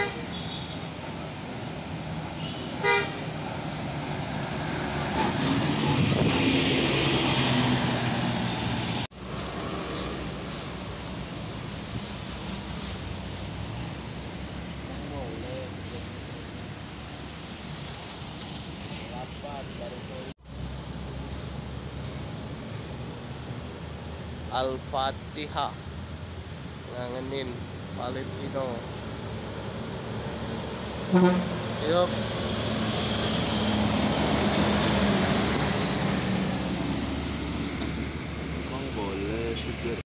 Al-Fatihah ngangenin Valentino. Yup. Emang boleh supir.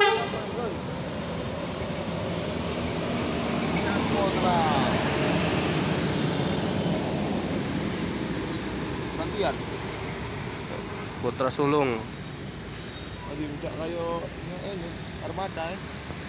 Gantian. Putra sulung. Lagi buka kayak ini armada ya.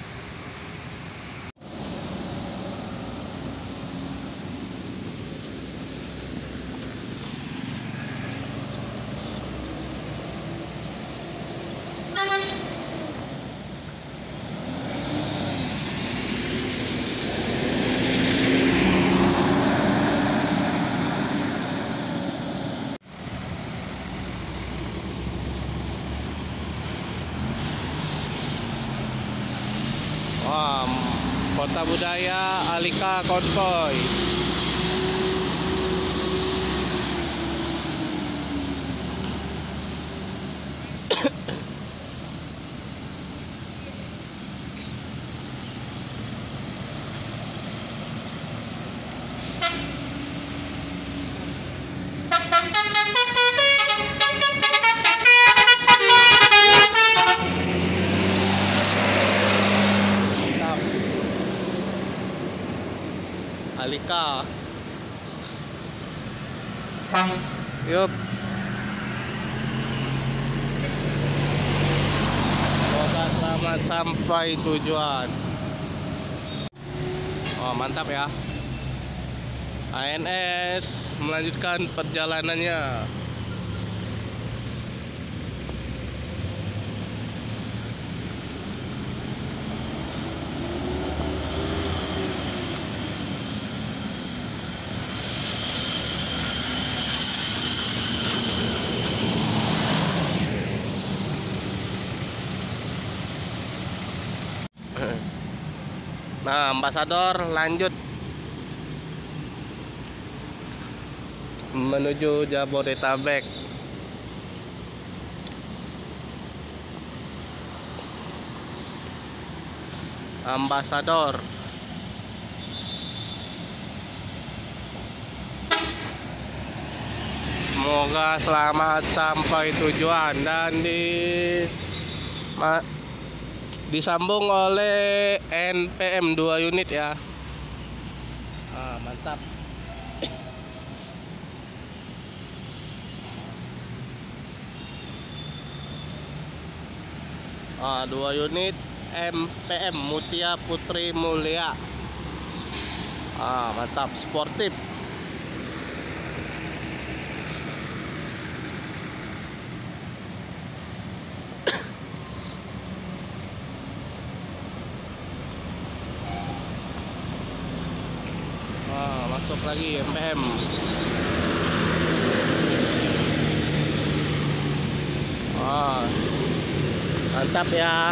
Wah, Kota Budaya Alika Konvoy. Alika. Yup. Semoga selamat sampai tujuan. Oh, mantap ya. ANS melanjutkan perjalanannya. Nah, Ambasador lanjut menuju Jabodetabek. Ambasador. Semoga selamat sampai tujuan dan disambung oleh NPM 2 unit ya. Mantap. 2 unit MPM Mutia Putri Mulia. Mantap, sportif. Masuk lagi MPM. Mantap ya.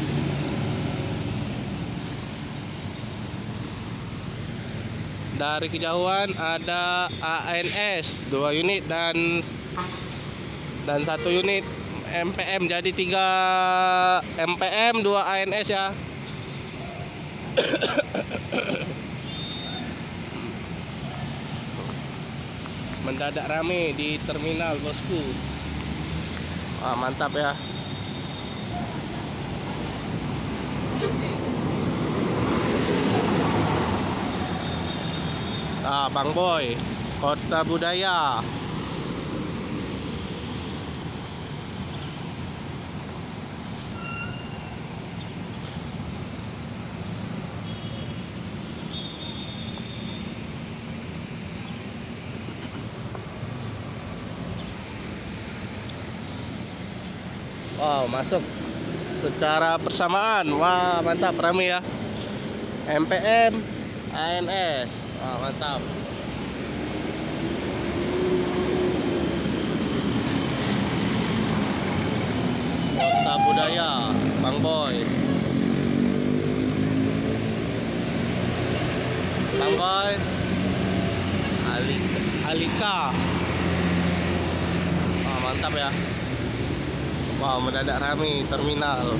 Dari kejauhan ada ANS 2 unit dan 1 unit MPM, jadi 3 MPM 2 ANS ya. Mendadak rame di terminal, bosku. Mantap ya. Bang Boy, Kota Budaya. Wow, masuk secara persamaan. Wah, mantap, rame ya. MPM, ANS. Mantap. Kota Budaya, Bang Boy. Bang Boy. Alika. Mantap ya. Wow, mendadak rame terminal.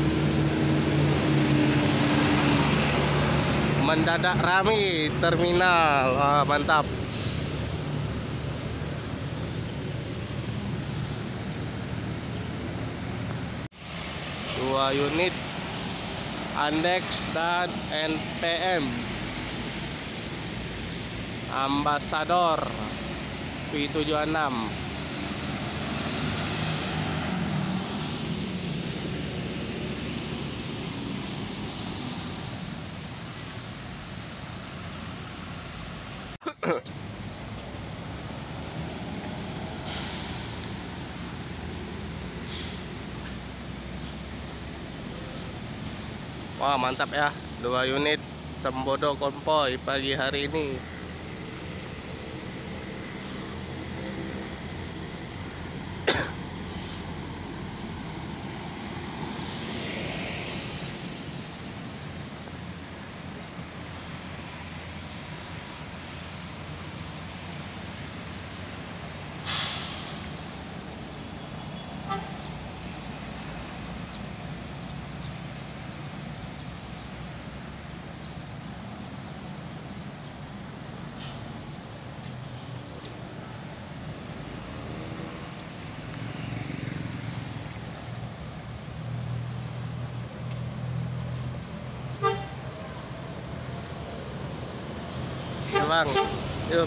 Mendadak rame terminal. Mantap. Dua unit Andex dan NPM Ambassador V76. Wah, mantap ya, 2 unit Sembodo konvoy pagi hari ini. Bang, yuk.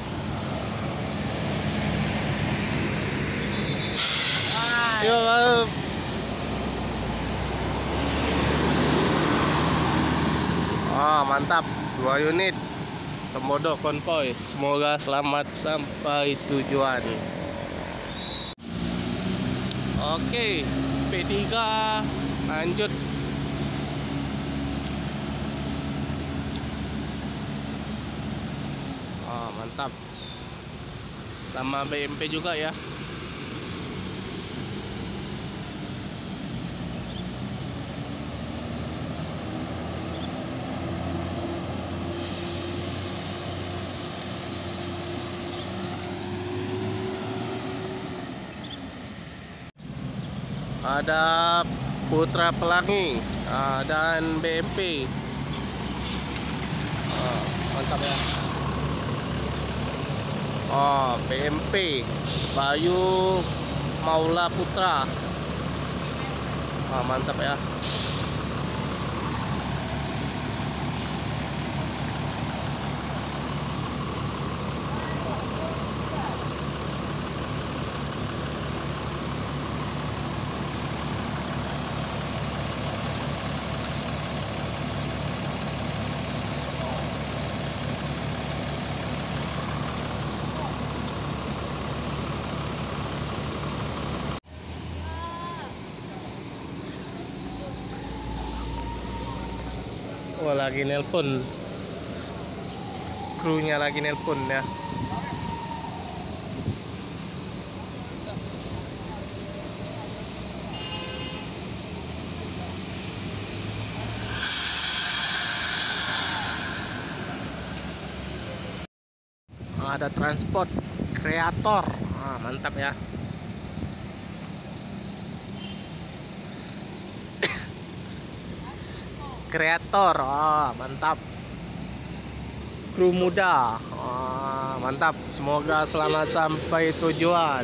Yuk, Bang. Mantap, 2 unit Sembodo konvoy. Semoga selamat sampai tujuan. Oke, P3 lanjut. Mantap. Sama BMP juga ya. Ada Putra Pelangi dan BMP. Mantap ya. BMP Bayu Maula Putra. Mantap ya. Wah, lagi nelpon. Krunya lagi nelpon ya. Ada transport kreator. Mantap ya. Kreator, mantap. Kru muda, mantap. Semoga selamat sampai tujuan.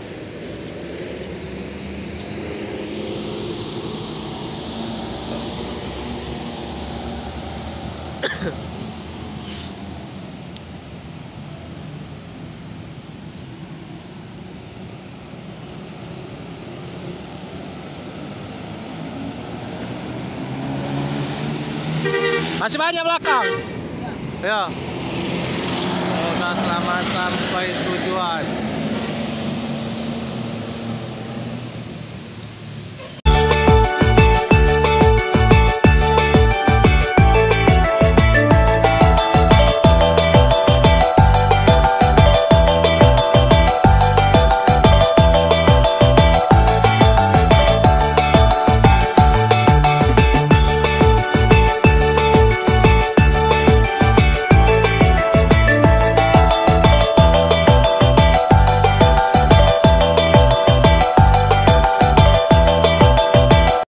Masih banyak belakang. Ya. Semoga selamat sampai tujuan.